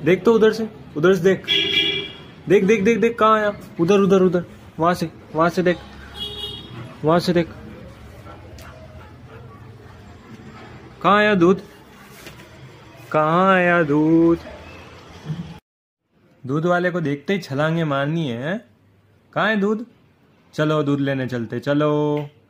देख तो उधर से देख देख देख देख देख कहाँ आया। उधर उधर उधर वहां से देख, वहां से देख कहाँ आया दूध, कहाँ आया दूध। दूध वाले को देखते ही छलांगे मारनी है। कहाँ है दूध? चलो दूध लेने चलते, चलो।